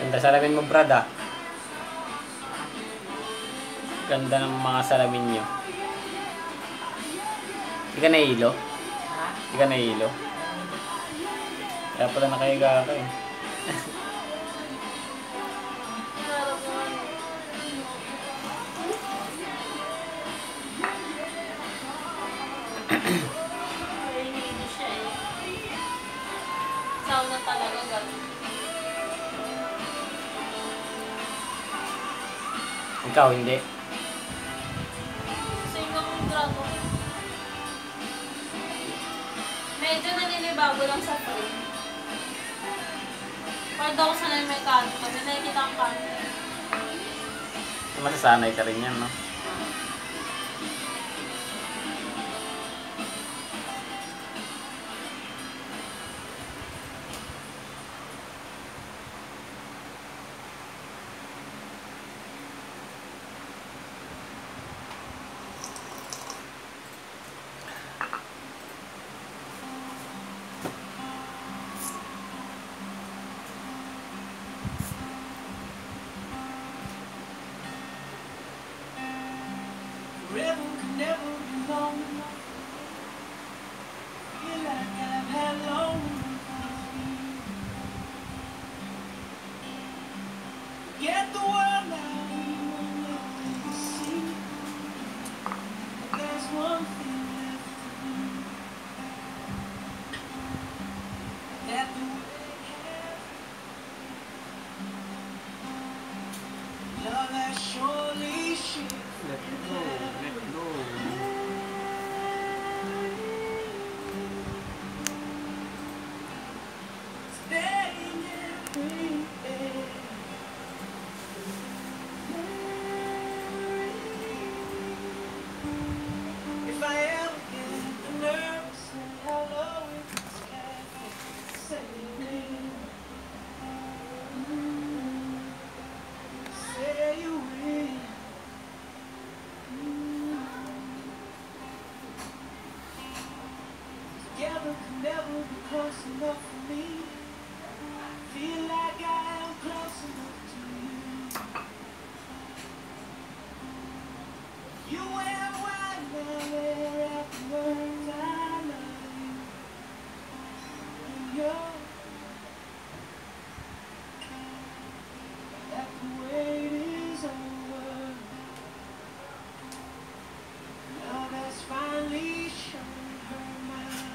Ganda salamin mo, Brad, ah. Ganda ng mga salamin nyo. Hindi ka nahihilo? Hindi ka nahihilo? Kaya pala nakahiga ka eh. Sauna talaga gano'n. Ikaw, hindi. Same ng grado. Medyo naninibago lang sa frame. Pag daw sanay may kanto, kasi nakikita ang kanto. Masasanay ka rin yan, no? Forever could never be long enough. Feel like I've had long enough. Get the world now, you will see. There's one thing left to do. That the way has love has surely shifted. Let go, let go. Staying every day. If I ever get the nerve to say hello in this cafe, say your name. Say you will. Together can never be close enough for me. Feel like I am close enough to you. You wear white now after words I love you. And you're that the wait is over. Love has finally shown her mind.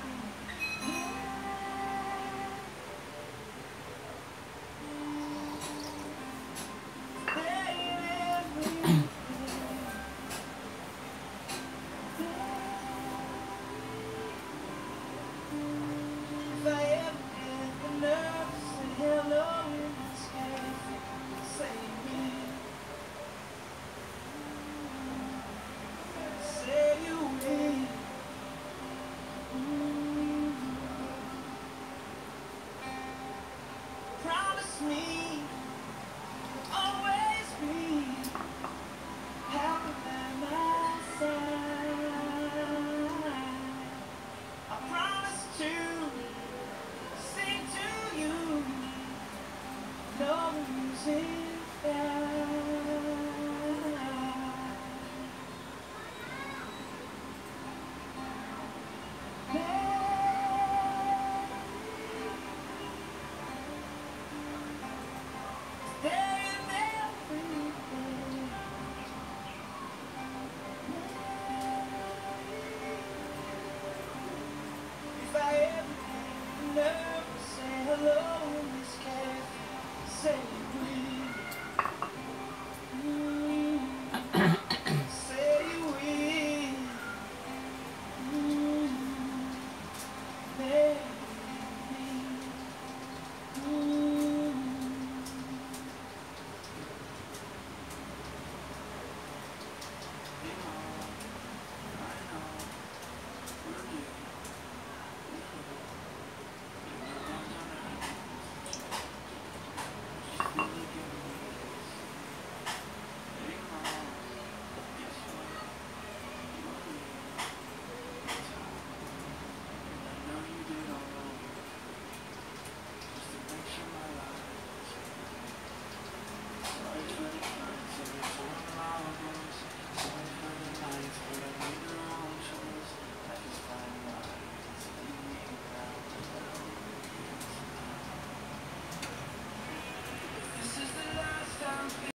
If I ever get the nerve to say hello in this cafe, say me. Say you will. Promise me you'll always be happy by my side. I promise to sing to you, no music bad. If I ever get nervous.